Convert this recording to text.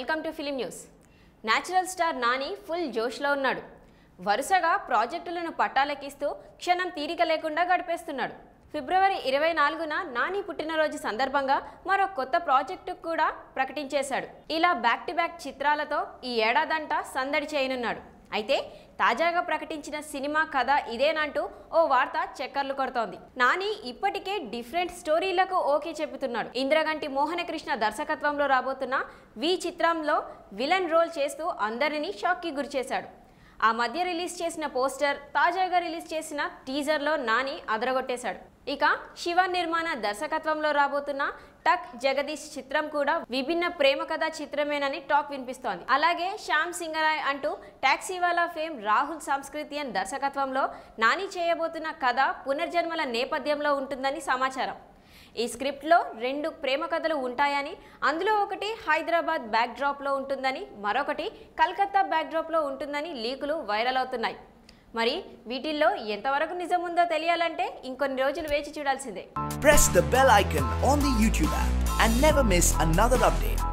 Welcome to film news. Natural star Nani full జోష్లో ఉన్నాడు. వరుసగా ప్రాజెక్టులను పట్టాలెక్కిస్తూ క్షణం తీరిక లేకుండా గడిపేస్తున్నాడు. ఫిబ్రవరి 24న నాని పుట్టినరోజు సందర్భంగా మరో కొత్త ప్రాజెక్టు కూడా ప్రకటించేశాడు. ఇలా బ్యాక్ టు బ్యాక్ చిత్రాలతో ఈ ఏడాదంతా సందడి చేయనున్నాడు. అయితే తాజాగా ప్రకటించిన సినిమా కథ ఇదేనంటూ ఓ వార్త చక్కర్లు కొడుతోంది. నాని ఇప్పటికే డిఫరెంట్ స్టోరీలకు ఓకే చెబుతున్నాడు. ఇంద్రగంటి మోహనకృష్ణ దర్శకత్వంలో రాబోతున్న వి చిత్రంలో విలన్ రోల్ చేస్తూ అందరినీ షాక్కి గురిచేశాడు. ఆ మధ్య రిలీజ్ చేసిన పోస్టర్, తాజాగా రిలీజ్ చేసిన టీజర్లో నాని అదరగొట్టేశాడు. ఇక శివ నిర్మాణ దర్శకత్వంలో రాబోతున్న టక్ జగదీష్ చిత్రం కూడా విభిన్న ప్రేమ కథా చిత్రమేనని టాక్ వినిపిస్తోంది. అలాగే శ్యామ్ సింగరాయ్ అంటూ టాక్సీవాలా ఫేమ్ రాహుల్ సంస్కృతియన్ దర్శకత్వంలో నాని చేయబోతున్న కథ పునర్జన్మల నేపథ్యంలో ఉంటుందని సమాచారం. ఈ స్క్రిప్ట్లో 2 ప్రేమ కథలు ఉంటాయని, అందులో ఒకటి హైదరాబాద్ బ్యాక్డ్రాప్లో ఉంటుందని, మరొకటి కలకత్తా బ్యాక్డ్రాప్లో ఉంటుందని లీకులు వైరల్ అవుతున్నాయి. మరి వీటిల్లో ఎంతవరకు నిజం ఉందో తెలియాలంటే ఇంకొన్ని రోజులు వేచి చూడాల్సిందే. Press the bell icon on the YouTube app and never miss another update.